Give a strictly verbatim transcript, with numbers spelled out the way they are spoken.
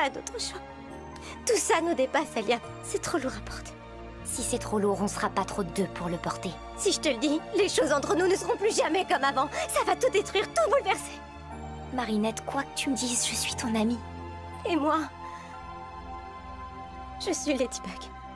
pas d'autre choix. Tout ça nous dépasse, Alia. C'est trop lourd à porter. Si c'est trop lourd, on sera pas trop deux pour le porter. Si je te le dis, les choses entre nous ne seront plus jamais comme avant. Ça va tout détruire, tout bouleverser. Marinette, quoi que tu me dises, je suis ton amie. Et moi, je suis Ladybug.